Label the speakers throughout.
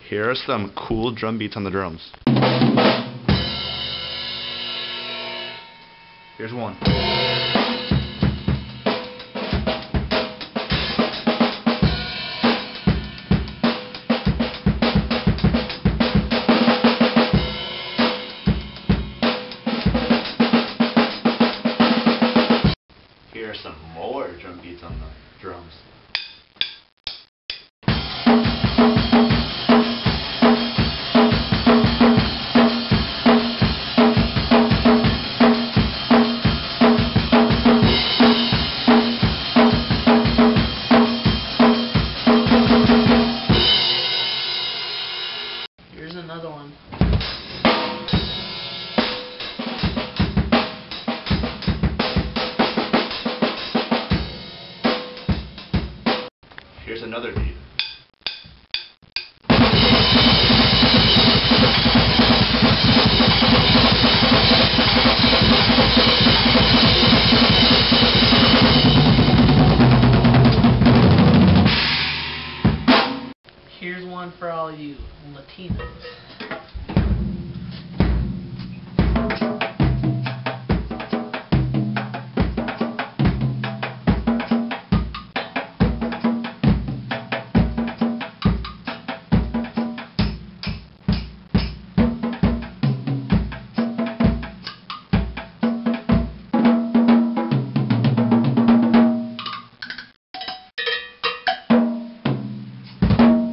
Speaker 1: Here are some cool drum beats on the drums. Here's one. Here are some more drum beats on the drums.
Speaker 2: Here's another one.
Speaker 1: Here's another beat.
Speaker 2: Here's one for all you Latinos.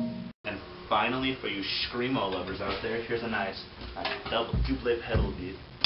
Speaker 1: Finally, for you screamo lovers out there, here's a nice double double pedal beat.